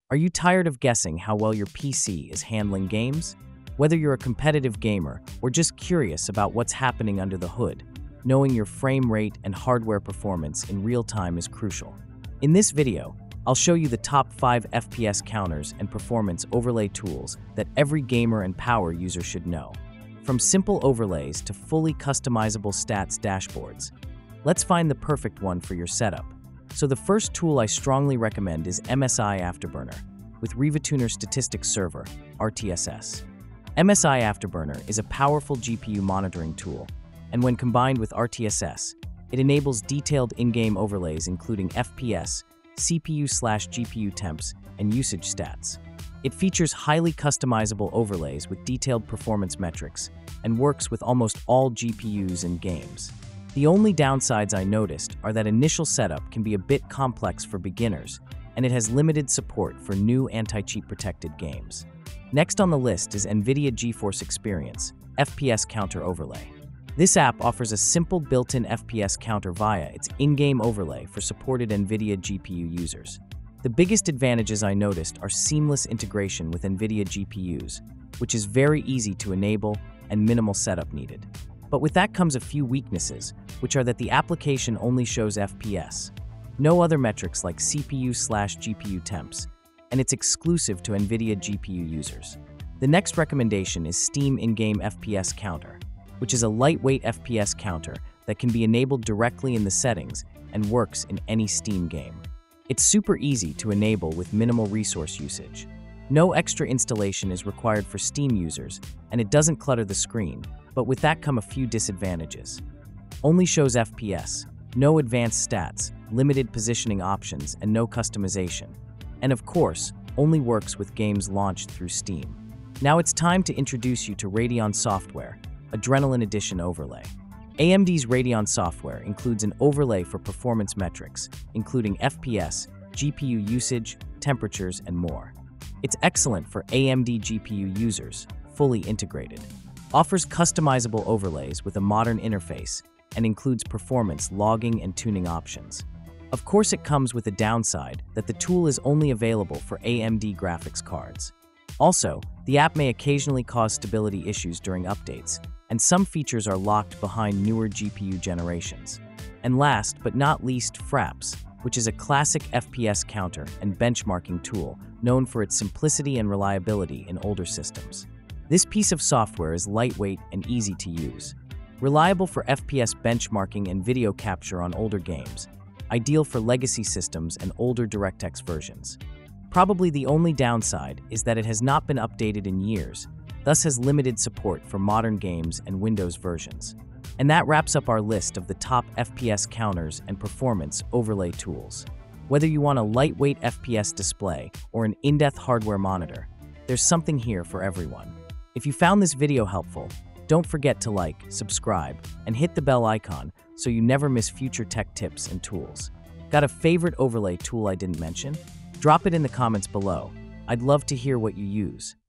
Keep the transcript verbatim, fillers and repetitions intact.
Are you tired of guessing how well your P C is handling games? Whether you're a competitive gamer or just curious about what's happening under the hood, knowing your frame rate and hardware performance in real time is crucial. In this video, I'll show you the top five F P S counters and performance overlay tools that every gamer and power user should know. From simple overlays to fully customizable stats dashboards, let's find the perfect one for your setup. So the first tool I strongly recommend is M S I Afterburner with RivaTuner Statistics Server, R T S S. M S I Afterburner is a powerful G P U monitoring tool, and when combined with R T S S, it enables detailed in-game overlays including F P S, C P U slash G P U temps, and usage stats. It features highly customizable overlays with detailed performance metrics and works with almost all G P Us and games. The only downsides I noticed are that initial setup can be a bit complex for beginners, and it has limited support for new anti-cheat protected games. Next on the list is nvidia GeForce Experience, F P S Counter Overlay. This app offers a simple built-in F P S counter via its in-game overlay for supported NVIDIA G P U users. The biggest advantages I noticed are seamless integration with NVIDIA G P Us, which is very easy to enable and minimal setup needed. But with that comes a few weaknesses, which are that the application only shows F P S, no other metrics like C P U slash G P U temps, and it's exclusive to NVIDIA G P U users. The next recommendation is Steam in-game F P S Counter, which is a lightweight F P S counter that can be enabled directly in the settings and works in any Steam game. It's super easy to enable with minimal resource usage. No extra installation is required for Steam users, and it doesn't clutter the screen, but with that come a few disadvantages. Only shows F P S, no advanced stats, limited positioning options, and no customization. And of course, only works with games launched through Steam. Now it's time to introduce you to Radeon software, Adrenaline Edition Overlay. A M D's Radeon software includes an overlay for performance metrics, including F P S, G P U usage, temperatures, and more. It's excellent for A M D G P U users, fully integrated. Offers customizable overlays with a modern interface, and includes performance logging and tuning options. Of course, it comes with a downside that the tool is only available for A M D graphics cards. Also, the app may occasionally cause stability issues during updates, and some features are locked behind newer G P U generations. And last but not least, fraps, which is a classic F P S counter and benchmarking tool known for its simplicity and reliability in older systems. This piece of software is lightweight and easy to use. Reliable for F P S benchmarking and video capture on older games. Ideal for legacy systems and older DirectX versions. Probably the only downside is that it has not been updated in years, thus has limited support for modern games and Windows versions. And that wraps up our list of the top F P S counters and performance overlay tools. Whether you want a lightweight F P S display or an in-depth hardware monitor, there's something here for everyone. If you found this video helpful, don't forget to like, subscribe, and hit the bell icon so you never miss future tech tips and tools. Got a favorite overlay tool I didn't mention? Drop it in the comments below. I'd love to hear what you use.